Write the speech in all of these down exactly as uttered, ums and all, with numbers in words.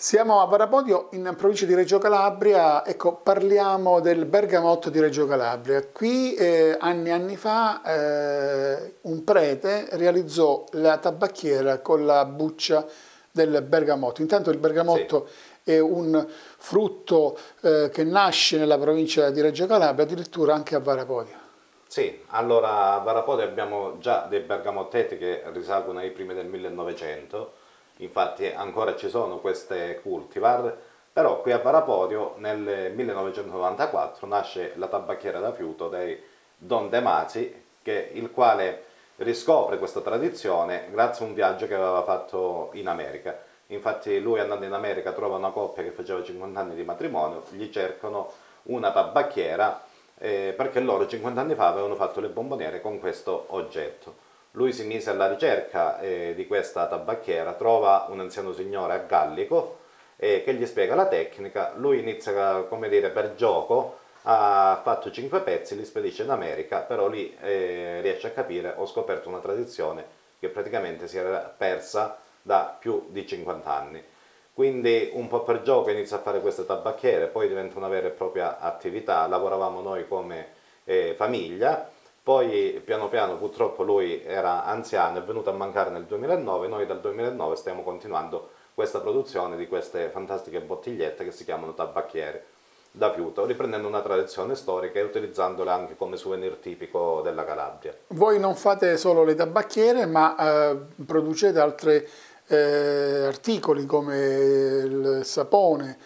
Siamo a Varapodio in provincia di Reggio Calabria, ecco, parliamo del bergamotto di Reggio Calabria. Qui eh, anni e anni fa eh, un prete realizzò la tabacchiera con la buccia del bergamotto. Intanto il bergamotto sì. È un frutto eh, che nasce nella provincia di Reggio Calabria, addirittura anche a Varapodio. Sì, allora a Varapodio abbiamo già dei bergamotteti che risalgono ai primi del millenovecento. Infatti ancora ci sono queste cultivar, però qui a Varapodio nel millenovecentonovantaquattro nasce la tabacchiera da fiuto dei Don De Masi, che, il quale riscopre questa tradizione grazie a un viaggio che aveva fatto in America. Infatti lui, andando in America, trova una coppia che faceva cinquanta anni di matrimonio, gli cercano una tabacchiera eh, perché loro cinquanta anni fa avevano fatto le bomboniere con questo oggetto. Lui si mise alla ricerca eh, di questa tabacchiera, trova un anziano signore a Gallico eh, che gli spiega la tecnica. Lui inizia, come dire, per gioco, ha fatto cinque pezzi, li spedisce in America, però lì eh, riesce a capire, ho scoperto una tradizione che praticamente si era persa da più di cinquanta anni. Quindi un po' per gioco inizia a fare queste tabacchiere, poi diventa una vera e propria attività, lavoravamo noi come eh, famiglia. Poi piano piano purtroppo lui era anziano, è venuto a mancare nel duemilanove, noi dal duemilanove stiamo continuando questa produzione di queste fantastiche bottigliette che si chiamano tabacchiere da fiuto, riprendendo una tradizione storica e utilizzandole anche come souvenir tipico della Calabria. Voi non fate solo le tabacchiere, ma eh, producete altri eh, articoli come il sapone,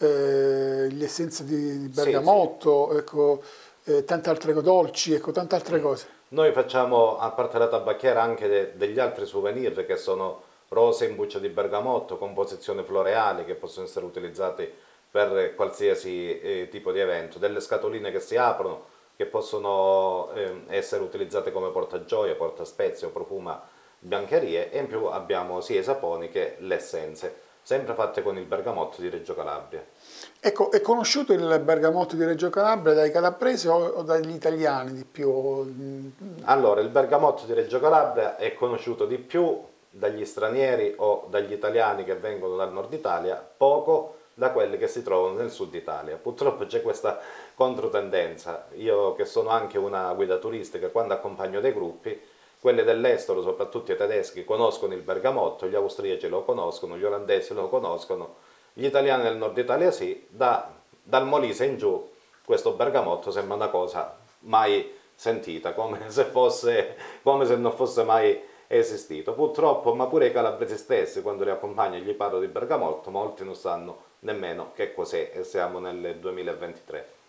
eh, gli essenze di, di bergamotto, sì, sì. Ecco, Eh, tante altre dolci, ecco, tante altre cose. Noi facciamo, a parte la tabacchiera, anche de, degli altri souvenir che sono rose in buccia di bergamotto, composizioni floreali che possono essere utilizzate per qualsiasi eh, tipo di evento, delle scatoline che si aprono che possono eh, essere utilizzate come portagioie, portaspezie o profuma biancherie, e in più abbiamo sia i saponi che le essenze, sempre fatte con il bergamotto di Reggio Calabria. Ecco, è conosciuto il bergamotto di Reggio Calabria dai calabresi o, o dagli italiani di più? Allora, il bergamotto di Reggio Calabria è conosciuto di più dagli stranieri o dagli italiani che vengono dal nord Italia, poco da quelli che si trovano nel sud Italia. Purtroppo c'è questa controtendenza. Io, che sono anche una guida turistica, quando accompagno dei gruppi, quelli dell'estero, soprattutto i tedeschi, conoscono il bergamotto, gli austriaci lo conoscono, gli olandesi lo conoscono, gli italiani del nord Italia sì, da, dal Molise in giù questo bergamotto sembra una cosa mai sentita, come se, fosse, come se non fosse mai esistito. Purtroppo, ma pure i calabresi stessi, quando li accompagno e gli parlo di bergamotto, molti non sanno nemmeno che cos'è, e siamo nel duemilaventitré.